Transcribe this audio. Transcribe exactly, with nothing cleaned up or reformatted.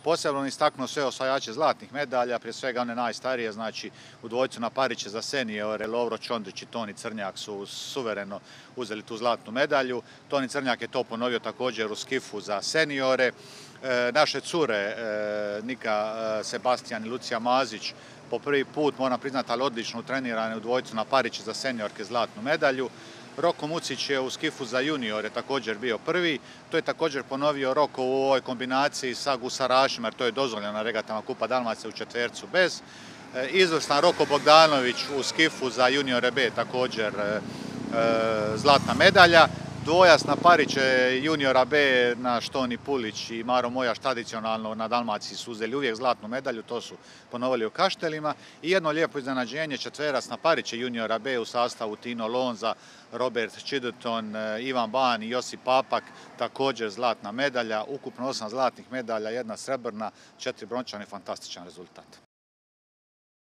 posebno istaknuo sve osvajače zlatnih medalja, prije svega one najstarije, znači u dvojcu na pariće za seniore, Lovro Čondrić i Toni Crnjak su suvereno uzeli tu zlatnu medalju. Toni Crnjak je to ponovio također u skifu za seniore. E, naše cure, e, Nika e, Sebastian i Lucija Mazić, po prvi put, moram priznati, ali odlično trenirane u dvojcu na pariće za seniorke zlatnu medalju. Roko Mucić je u skifu za juniore također bio prvi. To je također ponovio Roko u ovoj kombinaciji sa gusarašima, jer to je dozvoljeno na regatama Kupa Dalmacije u četvercu bez. E, izvrstan Roko Bogdanović u skifu za juniore B također e, e, zlatna medalja. Dvojac na pariće juniora B na Štoni Pulić i Maro Mojaš tradicionalno na Dalmaciji su uzeli uvijek zlatnu medalju, to su ponovili u Kaštelima. I jedno lijepo iznenađenje, četverac na pariće juniora B u sastavu Tino Lonza, Robert Čiduton, Ivan Ban i Josip Papak, također zlatna medalja. Ukupno osam zlatnih medalja, jedna srebrna, četiri brončane, fantastičan rezultat.